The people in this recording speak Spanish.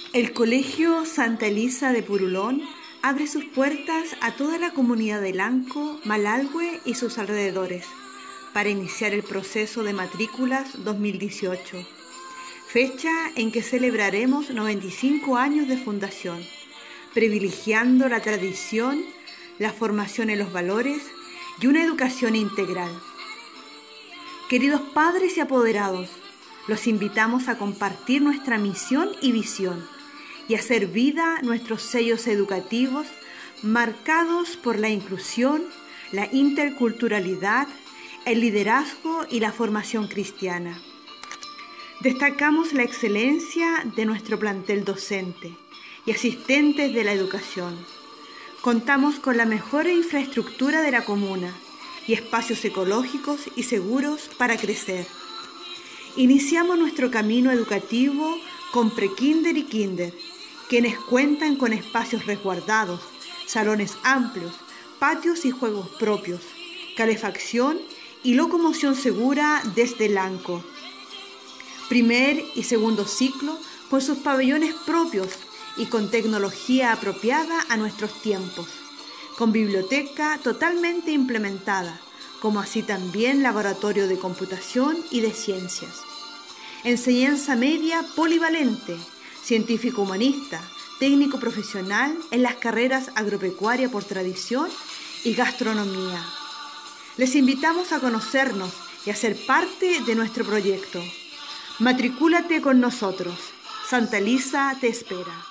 El Colegio Santa Elisa de Purulón abre sus puertas a toda la comunidad de Lanco, Malalhue y sus alrededores para iniciar el proceso de matrículas 2018, fecha en que celebraremos 95 años de fundación, privilegiando la tradición, la formación en los valores y una educación integral. Queridos padres y apoderados, los invitamos a compartir nuestra misión y visión y hacer vida nuestros sellos educativos marcados por la inclusión, la interculturalidad, el liderazgo y la formación cristiana. Destacamos la excelencia de nuestro plantel docente y asistentes de la educación. Contamos con la mejor infraestructura de la comuna y espacios ecológicos y seguros para crecer. Iniciamos nuestro camino educativo con prekinder y kinder, quienes cuentan con espacios resguardados, salones amplios, patios y juegos propios, calefacción y locomoción segura desde Lanco. Primer y segundo ciclo con sus pabellones propios y con tecnología apropiada a nuestros tiempos, con biblioteca totalmente implementada, como así también laboratorio de computación y de ciencias. Enseñanza media polivalente, científico-humanista, técnico profesional en las carreras agropecuaria por tradición y gastronomía. Les invitamos a conocernos y a ser parte de nuestro proyecto. Matricúlate con nosotros. Santa Elisa te espera.